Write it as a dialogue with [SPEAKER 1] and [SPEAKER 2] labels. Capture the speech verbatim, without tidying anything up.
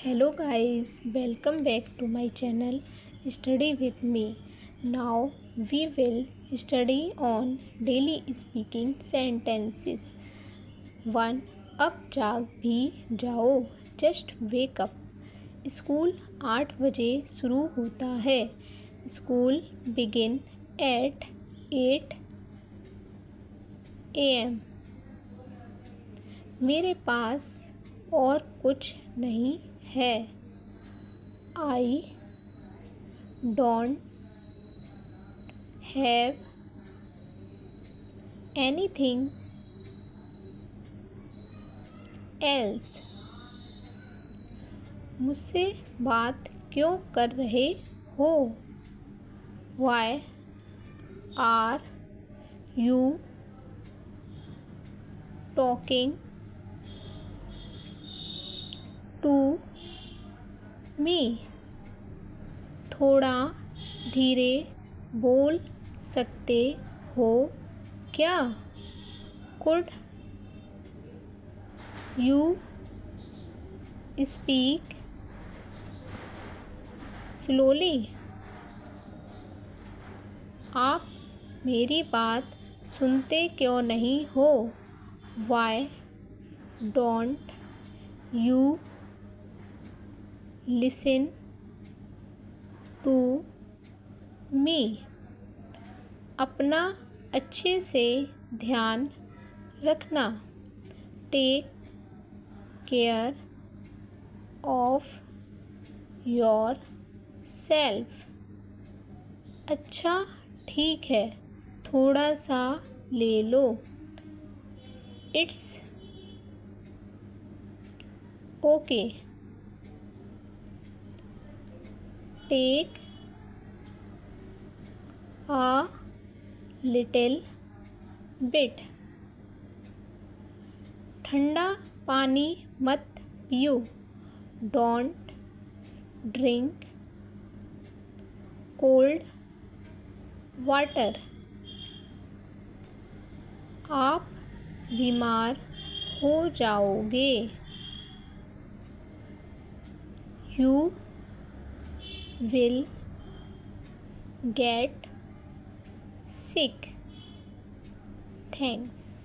[SPEAKER 1] Hello guys, welcome back to my channel Study with me. Now we will study on daily speaking sentences. One. अब जाग भी जाओ. Just wake up. School आठ बजे शुरू होता है. School begin at eight a m मेरे पास और कुछ नहीं है. I don't have anything else. मुझसे बात क्यों कर रहे हो? Why are you talking to me? थोड़ा धीरे बोल सकते हो क्या? Could you speak slowly? आप मेरी बात सुनते क्यों नहीं हो? Why don't you listen to me? अपना अच्छे से ध्यान रखना. Take care of yourself. अच्छा ठीक है, थोड़ा सा ले लो. It's okay. Take a little bit. ठंडा पानी मत पियो. Don't drink cold water. आप बीमार हो जाओगे. You will get sick. Thanks.